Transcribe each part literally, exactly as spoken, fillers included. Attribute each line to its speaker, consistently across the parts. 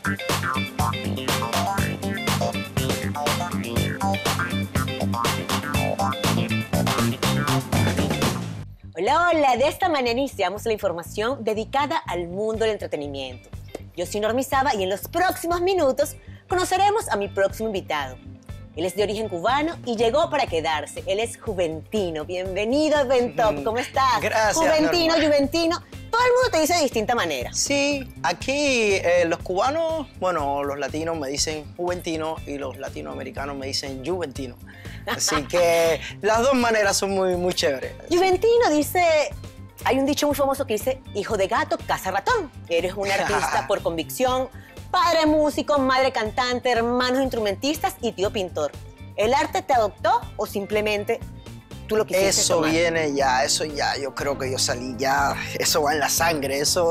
Speaker 1: Hola, hola, de esta manera iniciamos la información dedicada al mundo del entretenimiento. Yo soy Normi Saba y en los próximos minutos conoceremos a mi próximo invitado. Él es de origen cubano y llegó para quedarse. Él es juventino. Bienvenido a Ventop. ¿Cómo estás?
Speaker 2: Gracias,
Speaker 1: Juventino,
Speaker 2: Norma.
Speaker 1: juventino. Todo el mundo te dice de distinta manera.
Speaker 2: Sí, aquí eh, los cubanos, bueno, los latinos me dicen juventino y los latinoamericanos me dicen juventino. Así que las dos maneras son muy, muy chéveres.
Speaker 1: Juventino dice, hay un dicho muy famoso que dice, hijo de gato, caza ratón. Eres un artista por convicción, padre músico, madre cantante, hermanos instrumentistas y tío pintor. ¿El arte te adoptó o simplemente tú lo quisiste
Speaker 2: Eso
Speaker 1: tomar?
Speaker 2: viene ya, eso ya, yo creo que yo salí ya, eso va en la sangre, eso,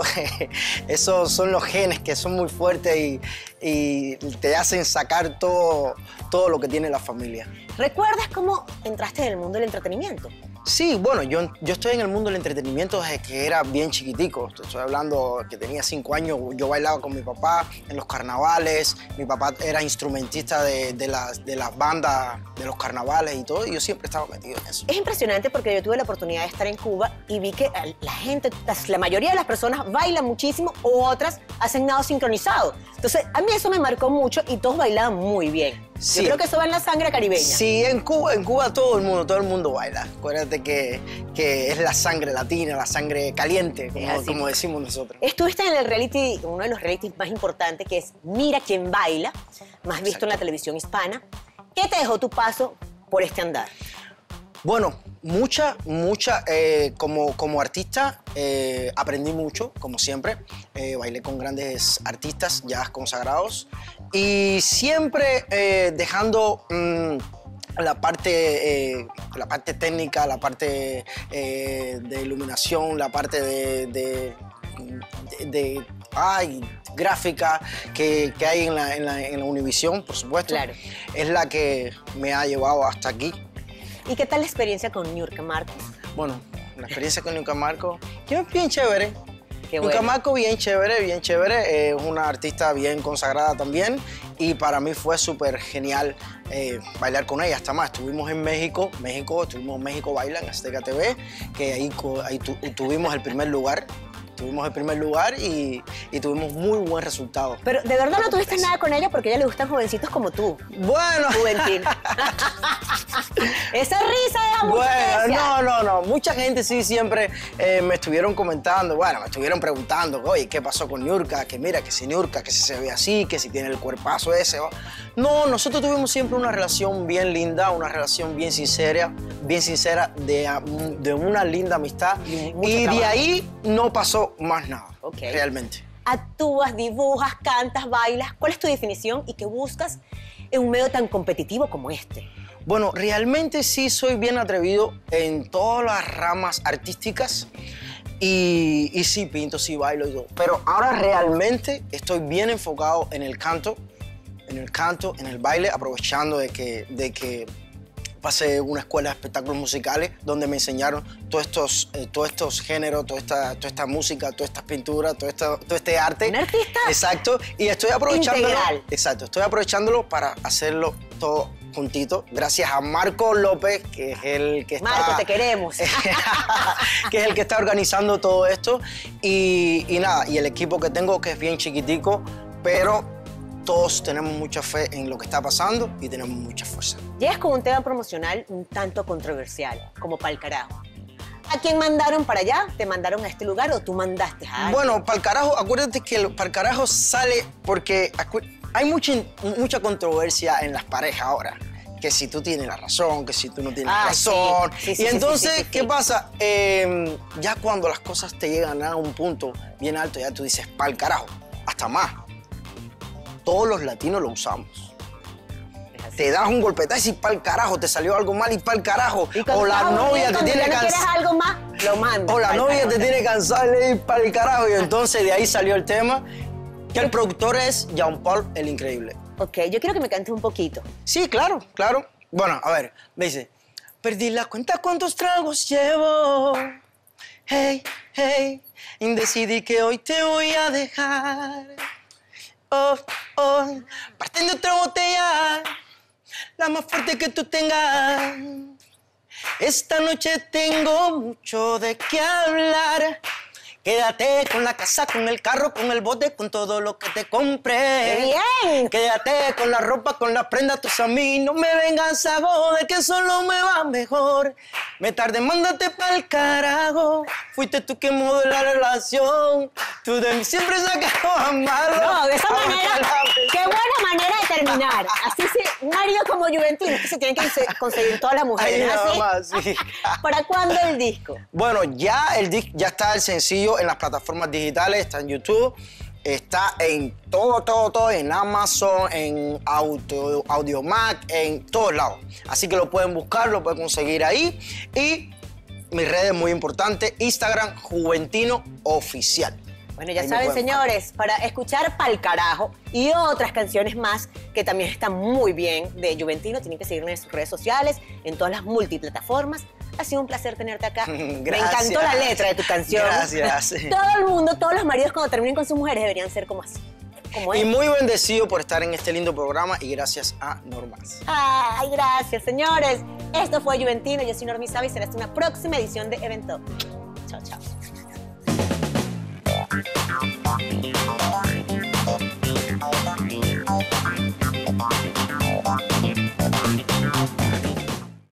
Speaker 2: eso son los genes que son muy fuertes y, y te hacen sacar todo, todo lo que tiene la familia.
Speaker 1: ¿Recuerdas cómo entraste en el mundo del entretenimiento?
Speaker 2: Sí, bueno, yo, yo estoy en el mundo del entretenimiento desde que era bien chiquitico. Te estoy hablando que tenía cinco años, yo bailaba con mi papá en los carnavales. Mi papá era instrumentista de, de, las, de las bandas de los carnavales y todo, y yo siempre estaba metido en eso.
Speaker 1: Es impresionante porque yo tuve la oportunidad de estar en Cuba y vi que la gente, la mayoría de las personas bailan muchísimo o otras hacen nado sincronizado. Entonces, a mí eso me marcó mucho y todos bailaban muy bien.
Speaker 2: Sí.
Speaker 1: Yo creo que eso va en la sangre caribeña.
Speaker 2: Sí, en Cuba, en Cuba todo el mundo, todo el mundo baila. Acuérdate que, que es la sangre latina, la sangre caliente, como, como decimos nosotros.
Speaker 1: Estuviste en el reality, uno de los realities más importantes, que es Mira quién baila, más visto
Speaker 2: Exacto.
Speaker 1: en la televisión hispana. ¿Qué te dejó tu paso por este andar?
Speaker 2: Bueno, mucha, mucha, eh, como, como artista eh, aprendí mucho, como siempre. Eh, bailé con grandes artistas ya consagrados y siempre eh, dejando mmm, la, parte, eh, la parte técnica, la parte eh, de iluminación, la parte de, de, de, de ay, gráfica que, que hay en la, en la, en la Univisión, por supuesto.
Speaker 1: Claro.
Speaker 2: Es la que me ha llevado hasta aquí.
Speaker 1: ¿Y qué tal la experiencia con Niurka Marcos?
Speaker 2: Bueno, la experiencia con Niurka Marcos es bien chévere.
Speaker 1: Qué
Speaker 2: Niurka
Speaker 1: bueno.
Speaker 2: Marcos bien chévere, bien chévere. Es eh, una artista bien consagrada también. Y para mí fue súper genial eh, bailar con ella. Hasta más, estuvimos en México, México, estuvimos en México Baila en Azteca T V, que ahí, ahí tu, tuvimos el primer lugar. Tuvimos el primer lugar y, y tuvimos muy buen resultado.
Speaker 1: Pero de verdad no tuviste nada con ella porque a ella le gustan jovencitos como tú.
Speaker 2: Bueno.
Speaker 1: Juventino. Esa risa de amor.
Speaker 2: Bueno, no, no, no. Mucha gente sí siempre eh, me estuvieron comentando, bueno, me estuvieron preguntando, oye, ¿qué pasó con Niurka? Que mira, que si Niurka, que si se ve así, que si tiene el cuerpazo ese. ¿O? No, nosotros tuvimos siempre una relación bien linda, una relación bien sincera, bien sincera, de, de una linda amistad.
Speaker 1: Y,
Speaker 2: y
Speaker 1: trabajo.
Speaker 2: De ahí no pasó más nada,
Speaker 1: Okay.
Speaker 2: realmente.
Speaker 1: Actúas, dibujas, cantas, bailas. ¿Cuál es tu definición y qué buscas en un medio tan competitivo como este?
Speaker 2: Bueno, realmente sí soy bien atrevido en todas las ramas artísticas y, y sí pinto, sí bailo y todo. Pero ahora realmente estoy bien enfocado en el canto, en el canto, en el baile, aprovechando de que, de que pasé una escuela de espectáculos musicales donde me enseñaron todos estos, eh, todos estos géneros, toda esta, toda esta música, todas estas pinturas, todo, esta, todo este arte.
Speaker 1: ¿Un artista?
Speaker 2: Exacto. Y estoy aprovechándolo.
Speaker 1: Integral.
Speaker 2: Exacto. Estoy aprovechándolo para hacerlo todo juntito, gracias a Marco López, que es el que está...
Speaker 1: Marco, te queremos.
Speaker 2: que es el que está organizando todo esto. Y, y nada, y el equipo que tengo, que es bien chiquitico, pero todos tenemos mucha fe en lo que está pasando y tenemos mucha fuerza.
Speaker 1: Llegas con un tema promocional un tanto controversial, como pa'l carajo. ¿A quién mandaron para allá? ¿Te mandaron a este lugar o tú mandaste a alguien?
Speaker 2: Bueno, pa'l carajo, acuérdate que el pa'l carajo sale porque hay mucha, mucha controversia en las parejas ahora. Que si tú tienes la razón, que si tú no tienes
Speaker 1: ah,
Speaker 2: razón.
Speaker 1: Sí. Sí, sí,
Speaker 2: y
Speaker 1: sí,
Speaker 2: entonces,
Speaker 1: sí, sí, sí,
Speaker 2: ¿qué
Speaker 1: sí.
Speaker 2: pasa? Eh, ya cuando las cosas te llegan a un punto bien alto, ya tú dices, pa'l carajo, hasta más. Todos los latinos lo usamos. Te das un golpetazo y pa'l carajo, te salió algo mal y pa'l carajo.
Speaker 1: Y
Speaker 2: O la novia te tiene
Speaker 1: cansada. Si quieres algo más, lo mandas.
Speaker 2: O la
Speaker 1: pa'l
Speaker 2: novia
Speaker 1: carajo.
Speaker 2: te tiene cansada y pa'l carajo. Y entonces de ahí salió el tema. Que el productor es Jean Paul el Increíble.
Speaker 1: Ok, yo quiero que me cantes un poquito.
Speaker 2: Sí, claro, claro. Bueno, a ver, me dice, perdí la cuenta cuántos tragos llevo. Hey, hey, decidí que hoy te voy a dejar. oh, oh, partiendo otra botella, la más fuerte que tú tengas. Esta noche tengo mucho de qué hablar. Quédate con la casa, con el carro, con el bote, con todo lo que te compré.
Speaker 1: ¡Qué bien!
Speaker 2: Quédate con la ropa, con las prendas, tus amigos. No me vengas a joder, que solo me va mejor. Me tardé, mándate pa'l carajo. Fuiste tú que mudó la relación. Tú de mí siempre sacabas malo.
Speaker 1: No, de esa
Speaker 2: Ahora
Speaker 1: manera,
Speaker 2: que la ves-
Speaker 1: qué buena manera de terminar. Así se, un marido como Juventino, es que se tienen que conse- conseguir todas las mujeres.
Speaker 2: Ay,
Speaker 1: ¿no es
Speaker 2: nada
Speaker 1: así?
Speaker 2: más, sí.
Speaker 1: ¿Para cuándo el disco?
Speaker 2: Bueno, ya el disc, ya está el sencillo en las plataformas digitales, está en YouTube, está en todo, todo, todo, en Amazon, en Auto, Audiomack, en todos lados. Así que lo pueden buscar, lo pueden conseguir ahí. Y mis redes muy importantes, Instagram, Juventino Oficial.
Speaker 1: Bueno, ya
Speaker 2: Ahí me
Speaker 1: saben,
Speaker 2: pueden
Speaker 1: señores, para escuchar Pa'l Carajo y otras canciones más que también están muy bien de Juventino, tienen que seguirnos en sus redes sociales, en todas las multiplataformas. Ha sido un placer tenerte acá. Me
Speaker 2: Gracias.
Speaker 1: encantó la letra de tu canción.
Speaker 2: Gracias.
Speaker 1: Todo el mundo, todos los maridos cuando terminen con sus mujeres deberían ser como así. Como
Speaker 2: Y
Speaker 1: él.
Speaker 2: muy bendecido por estar en este lindo programa y gracias a Normas.
Speaker 1: Ay, gracias, señores. Esto fue Juventino. Yo soy Normi Savi y será hasta una próxima edición de Evento. Chao, chao.